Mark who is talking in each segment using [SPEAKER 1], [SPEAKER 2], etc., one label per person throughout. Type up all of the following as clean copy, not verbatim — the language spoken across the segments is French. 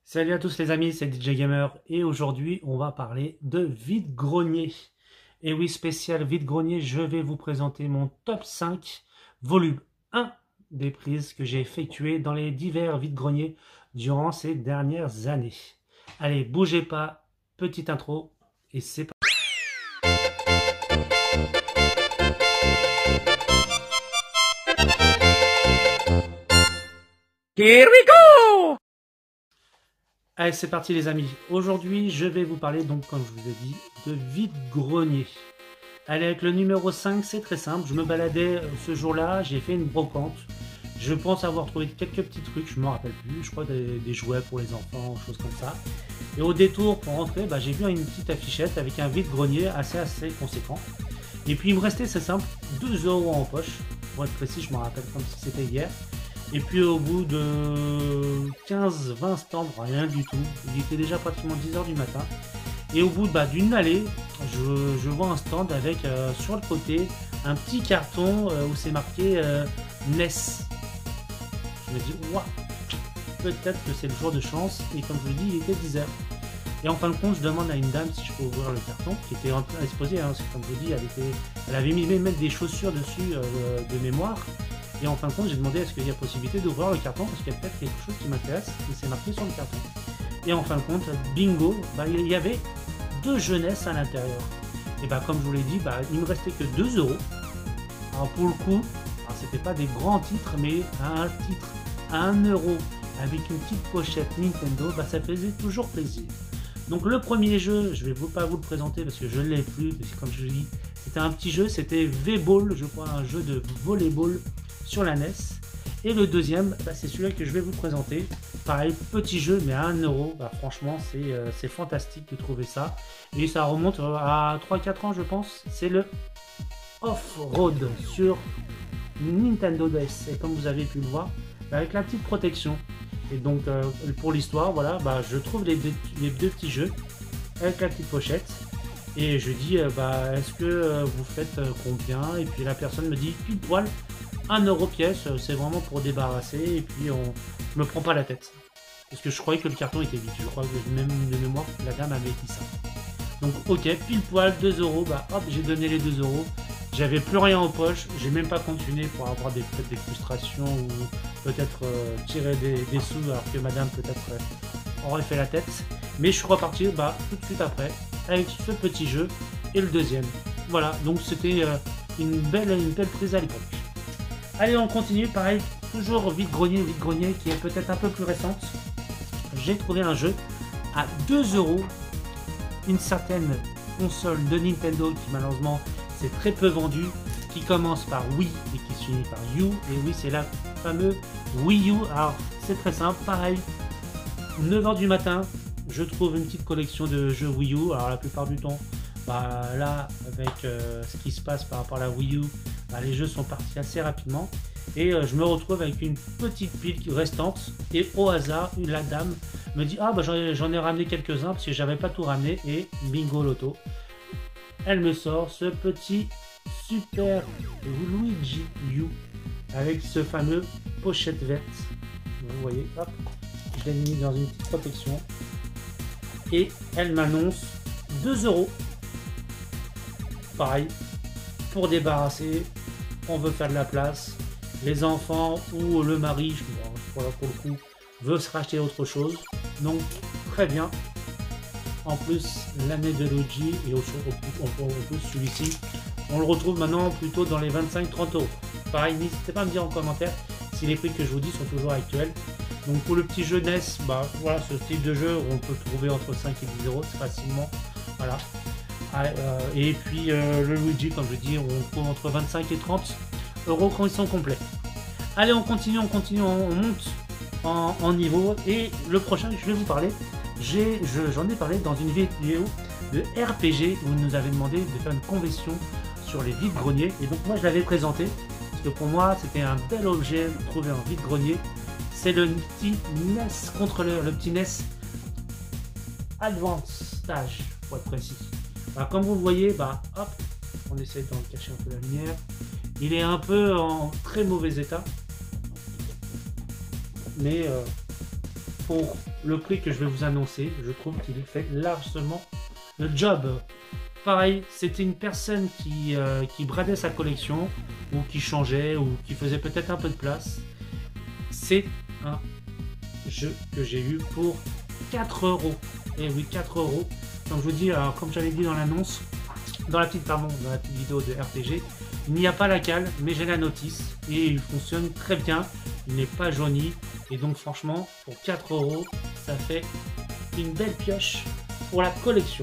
[SPEAKER 1] Salut à tous les amis, c'est DJ Gamer et aujourd'hui on va parler de vide-grenier. Et oui, spécial vide-grenier, je vais vous présenter mon top 5 volume 1 des prises que j'ai effectuées dans les divers vide-greniers durant ces dernières années. Allez, bougez pas, petite intro et c'est parti. Here we go! Allez, c'est parti les amis. Aujourd'hui, je vais vous parler, donc comme je vous ai dit, de vide-grenier. Allez, avec le numéro 5, c'est très simple. Je me baladais ce jour-là, j'ai fait une brocante. Je pense avoir trouvé quelques petits trucs, je ne me rappelle plus. Je crois des jouets pour les enfants, choses comme ça. Et au détour, pour rentrer, j'ai vu une petite affichette avec un vide-grenier assez conséquent. Et puis il me restait, c'est simple, 2 € en poche. Pour être précis, je me rappelle comme si c'était hier. Et puis au bout de 15-20 stands, rien du tout. Il était déjà pratiquement 10 h du matin. Et au bout d'une allée, je vois un stand avec sur le côté un petit carton où c'est marqué NES. Je me dis, waouh, peut-être que c'est le jour de chance. Et comme je vous dis, il était 10 h. Et en fin de compte, je demande à une dame si je peux ouvrir le carton, qui était exposé, hein, parce que comme je vous dis, elle avait mis même des chaussures dessus de mémoire. Et en fin de compte, j'ai demandé est-ce qu'il y a possibilité d'ouvrir le carton parce qu'il y a peut-être quelque chose qui m'intéresse et c'est marqué sur le carton. Et en fin de compte, bingo, il y avait 2 jeunesses à l'intérieur. Et comme je vous l'ai dit, il me restait que 2 €. Alors pour le coup, c'était pas des grands titres, mais un titre à 1 € avec une petite pochette Nintendo, ça faisait toujours plaisir. Donc le premier jeu, je vais pas vous le présenter parce que je ne l'ai plus, parce que comme je vous dis, c'était un petit jeu, c'était V-Ball, je crois, un jeu de volleyball sur la NES. Et le deuxième, c'est celui-là que je vais vous présenter. Pareil, petit jeu, mais à 1 €. Franchement, c'est fantastique de trouver ça. Et ça remonte à 3-4 ans, je pense. C'est le Off-Road sur Nintendo DS. Et comme vous avez pu le voir, avec la petite protection. Et donc, pour l'histoire, voilà, je trouve les deux petits jeux avec la petite pochette. Et je dis, est-ce que vous faites combien? Et puis la personne me dit, pile poil, 1 € pièce, c'est vraiment pour débarrasser. Et puis, je me prends pas la tête. Parce que je croyais que le carton était vide. Je crois que même de mémoire, la dame avait dit ça. Donc, ok, pile poil, 2 €. Hop, j'ai donné les 2 €. J'avais plus rien en poche. J'ai même pas continué pour avoir peut-être des frustrations ou peut-être tirer des sous alors que madame peut-être aurait fait la tête. Mais je suis reparti tout de suite après avec ce petit jeu et le deuxième. Voilà, donc c'était une belle prise à l'époque. Allez, on continue, pareil, toujours vide-grenier qui est peut-être un peu plus récente. J'ai trouvé un jeu à 2 €, une certaine console de Nintendo qui malheureusement c'est très peu vendu, qui commence par Wii et qui se finit par U. Et oui, c'est la fameuse Wii U. Alors, c'est très simple, pareil, 9 h du matin, je trouve une petite collection de jeux Wii U. Alors, la plupart du temps, là, avec ce qui se passe par rapport à la Wii U, les jeux sont partis assez rapidement. Et je me retrouve avec une petite pile restante. Et au hasard, la dame me dit, j'en ai ramené quelques-uns parce que j'avais pas tout ramené. Et bingo loto. Elle me sort ce petit Super Luigi U avec ce fameux pochette verte. Vous voyez, hop, je l'ai mis dans une petite protection. Et elle m'annonce 2 €. Pareil, pour débarrasser, on veut faire de la place. Les enfants ou le mari, voilà, pour le coup, veut se racheter autre chose. Donc, très bien. En plus, l'année de Luigi et en plus celui-ci, on le retrouve maintenant plutôt dans les 25-30 €. Pareil, n'hésitez pas à me dire en commentaire si les prix que je vous dis sont toujours actuels. Donc pour le petit jeu NES, voilà, ce style de jeu, on peut trouver entre 5 et 10 € facilement. Voilà. Et puis le Luigi, comme je dis, on trouve entre 25 et 30 € quand ils sont complets. Allez, on continue, on monte en niveau. Et le prochain, je vais vous parler. J'en ai parlé dans une vidéo de RPG où il nous avait demandé de faire une conversion sur les vide-greniers. Et donc moi je l'avais présenté parce que pour moi c'était un bel objet trouvé en vide-grenier. C'est le petit NES contre le petit NES Advance Stage pour être précis. Comme vous le voyez, hop, on essaie d'en cacher un peu la lumière. Il est un peu en très mauvais état. Mais pour le prix que je vais vous annoncer. Je trouve qu'il fait largement le job. Pareil, c'était une personne qui bradait sa collection, ou qui changeait, ou qui faisait peut-être un peu de place. C'est un jeu que j'ai eu pour 4 euros. Et oui, 4 euros. Comme je vous dis, alors, comme j'avais dit dans l'annonce, dans la petite vidéo de RPG, il n'y a pas la cale, mais j'ai la notice et il fonctionne très bien. Il n'est pas jauni et donc franchement, pour 4 euros, ça fait une belle pioche pour la collection.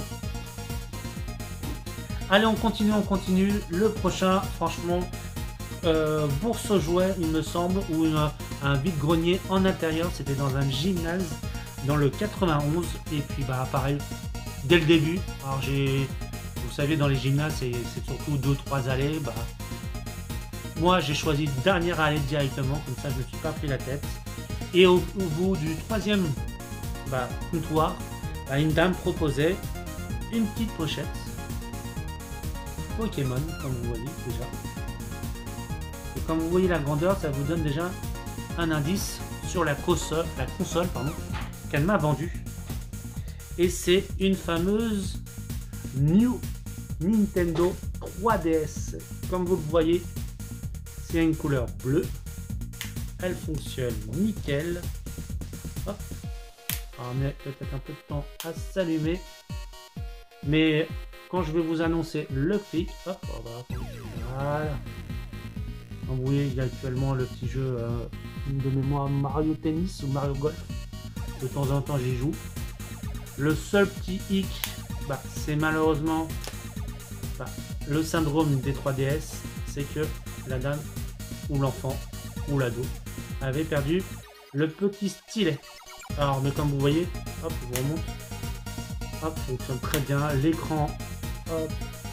[SPEAKER 1] Allez, on continue. Le prochain, franchement, bourse aux jouets, il me semble, ou un vide-grenier en intérieur. C'était dans un gymnase dans le 91 et puis bah pareil, dès le début. Alors vous savez, dans les gymnases, c'est surtout 2-3 allées. Bah, moi, j'ai choisi dernière allée directement, comme ça, je ne me suis pas pris la tête. Et au bout du 3e comptoir, bah, une dame proposait une petite pochette Pokémon, comme vous voyez déjà. Et comme vous voyez la grandeur, ça vous donne déjà un indice sur la console qu'elle m'a vendue. Et c'est une fameuse New Nintendo 3DS. Comme vous le voyez, c'est une couleur bleue. Elle fonctionne nickel. Hop. On met peut-être un peu de temps à s'allumer. Mais quand je vais vous annoncer le prix, hop, voilà. Comme vous voyez, il y a actuellement le petit jeu de mémoire Mario Tennis ou Mario Golf. De temps en temps, j'y joue. Le seul petit hic, c'est malheureusement le syndrome des 3DS, c'est que la dame ou l'enfant ou l'ado avait perdu le petit stylet. Alors, mais comme vous voyez, hop, je vous remonte, hop, fonctionne très bien. L'écran, hop,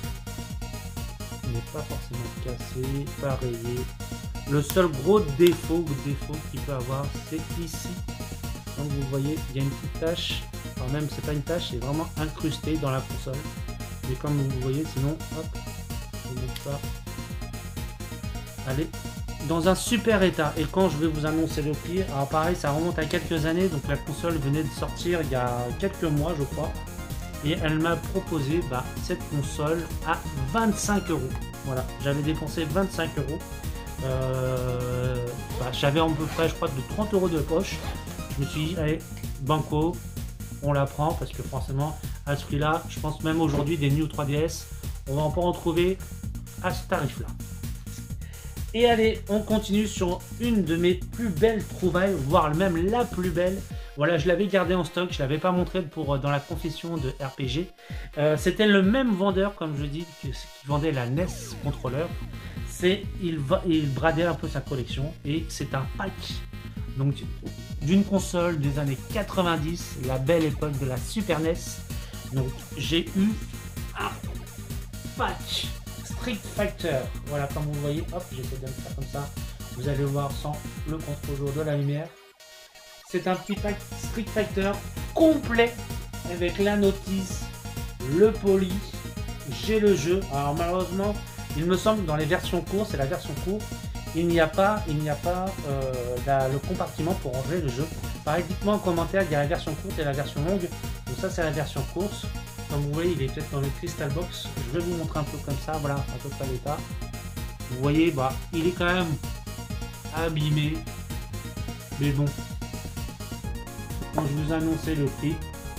[SPEAKER 1] n'est pas forcément cassé, pas rayé. Le seul gros défaut qu'il peut avoir, c'est ici. Comme vous voyez, il y a une petite tache. Enfin, même c'est pas une tache, c'est vraiment incrusté dans la console. Mais comme vous voyez, sinon, hop, je vous montre ça. Allez, dans un super état. Et quand je vais vous annoncer le prix, alors pareil, ça remonte à quelques années. Donc la console venait de sortir il y a quelques mois, je crois. Et elle m'a proposé cette console à 25 euros. Voilà, j'avais dépensé 25 euros. J'avais à peu près, je crois, de 30 euros de poche. Je me suis dit, allez, banco, on la prend parce que forcément, à ce prix-là, je pense même aujourd'hui, des New 3DS, on va en pas en trouver à ce tarif-là. Et allez, on continue sur une de mes plus belles trouvailles, voire même la plus belle. Voilà, je l'avais gardé en stock, je ne l'avais pas montré dans la confession de RPG. C'était le même vendeur, comme je dis, qui vendait la NES Controller. Il bradait un peu sa collection et c'est un pack donc d'une console des années 90, la belle époque de la Super NES. Donc j'ai eu un pack Street Fighter. Voilà, comme vous voyez, hop, j'essaie de le faire comme ça. Vous allez voir sans le contre-jour de la lumière. C'est un petit pack Street Fighter complet avec la notice, le poly. J'ai le jeu. Alors malheureusement, il me semble que dans les versions courtes, c'est la version courte, il n'y a pas le compartiment pour ranger le jeu. Pareil, dites-moi en commentaire, il y a la version courte et la version longue. Donc ça, c'est la version courte. Comme vous voyez, il est peut-être dans le Crystal Box. Je vais vous montrer un peu comme ça, voilà, à peu près l'état. Vous voyez, il est quand même abîmé. Mais bon, quand je vous ai annoncé le prix,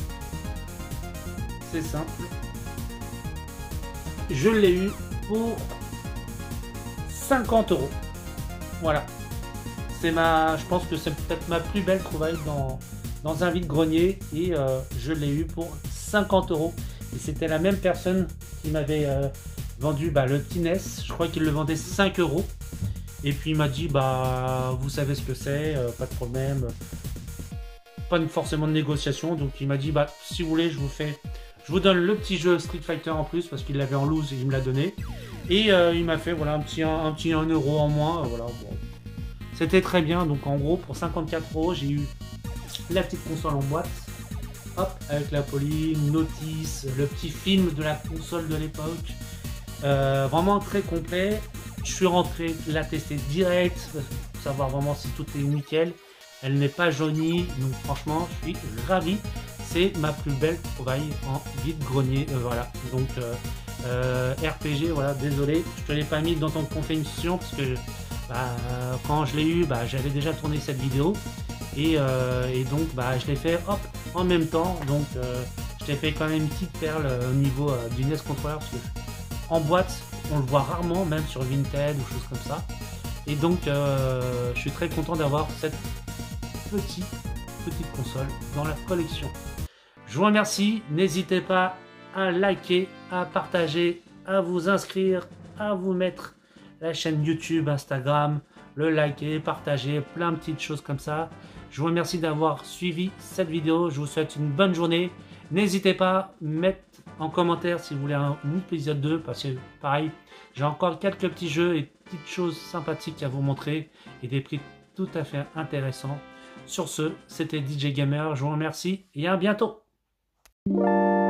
[SPEAKER 1] c'est simple. Je l'ai eu pour 50 euros. Voilà. Je pense que c'est peut-être ma plus belle trouvaille dans un vide-grenier. Et je l'ai eu pour 50 euros. Et c'était la même personne qui m'avait vendu le petit NES. Je crois qu'il le vendait 5 euros. Et puis il m'a dit, vous savez ce que c'est, pas de problème. Pas forcément de négociation. Donc il m'a dit, si vous voulez, je vous donne le petit jeu Street Fighter en plus parce qu'il l'avait en loose et il me l'a donné. Et il m'a fait voilà, un petit 1 euro en moins. Voilà, bon. C'était très bien. Donc en gros, pour 54 euros, j'ai eu la petite console en boîte. Hop, avec la poly, notice, le petit film de la console de l'époque. Vraiment très complet. Je suis rentré, la tester direct pour savoir vraiment si tout est nickel. Elle n'est pas jaunie, donc franchement, je suis ravi. C'est ma plus belle trouvaille en vide-grenier. Voilà, donc RPG, voilà, désolé, je te l'ai pas mis dans ton confection parce que quand je l'ai eu, j'avais déjà tourné cette vidéo et donc je l'ai fait hop en même temps. Donc je t'ai fait quand même une petite perle au niveau du NES Controller parce que en boîte, on le voit rarement, même sur Vinted ou choses comme ça. Et donc, je suis très content d'avoir cette petite console dans la collection. Je vous remercie. N'hésitez pas à liker, à partager, à vous inscrire, à vous mettre la chaîne YouTube, Instagram, le liker, partager, plein de petites choses comme ça. Je vous remercie d'avoir suivi cette vidéo. Je vous souhaite une bonne journée. N'hésitez pas à mettre en commentaire si vous voulez un épisode 2 parce que pareil, j'ai encore quelques petits jeux et petites choses sympathiques à vous montrer et des prix tout à fait intéressants. Sur ce, c'était DJ Gamer, je vous remercie et à bientôt.